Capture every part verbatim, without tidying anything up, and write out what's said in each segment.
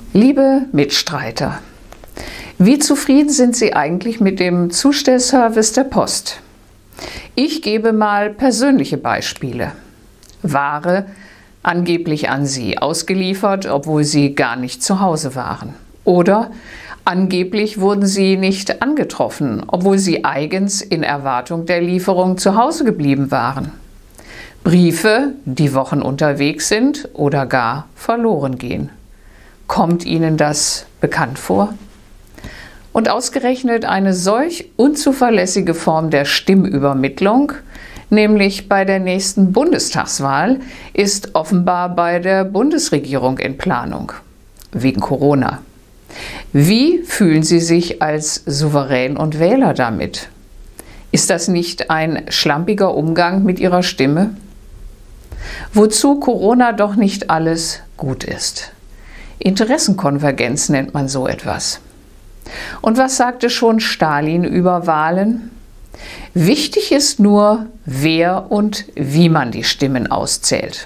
Liebe Mitstreiter, wie zufrieden sind Sie eigentlich mit dem Zustellservice der Post? Ich gebe mal persönliche Beispiele. Ware angeblich an Sie ausgeliefert, obwohl Sie gar nicht zu Hause waren. Oder angeblich wurden Sie nicht angetroffen, obwohl Sie eigens in Erwartung der Lieferung zu Hause geblieben waren. Briefe, die Wochen unterwegs sind oder gar verloren gehen. Kommt Ihnen das bekannt vor? Und ausgerechnet eine solch unzuverlässige Form der Stimmübermittlung, nämlich bei der nächsten Bundestagswahl, ist offenbar bei der Bundesregierung in Planung, wegen Corona. Wie fühlen Sie sich als Souverän und Wähler damit? Ist das nicht ein schlampiger Umgang mit Ihrer Stimme? Wozu Corona doch nicht alles gut ist. Interessenkonvergenz nennt man so etwas. Und was sagte schon Stalin über Wahlen? Wichtig ist nur, wer und wie man die Stimmen auszählt.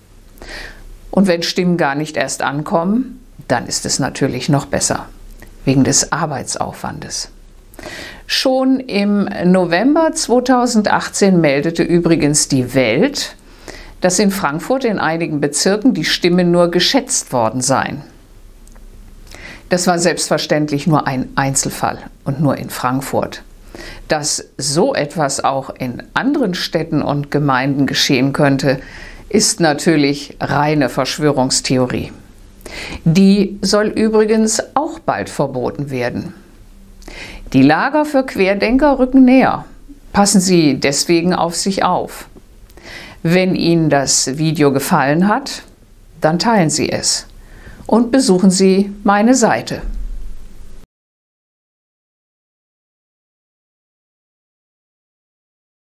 Und wenn Stimmen gar nicht erst ankommen, dann ist es natürlich noch besser, wegen des Arbeitsaufwandes. Schon im November zweitausendachtzehn meldete übrigens die Welt, dass in Frankfurt in einigen Bezirken die Stimmen nur geschätzt worden seien. Das war selbstverständlich nur ein Einzelfall und nur in Frankfurt. Dass so etwas auch in anderen Städten und Gemeinden geschehen könnte, ist natürlich reine Verschwörungstheorie. Die soll übrigens auch bald verboten werden. Die Lager für Querdenker rücken näher. Passen Sie deswegen auf sich auf. Wenn Ihnen das Video gefallen hat, dann teilen Sie es und besuchen Sie meine Seite.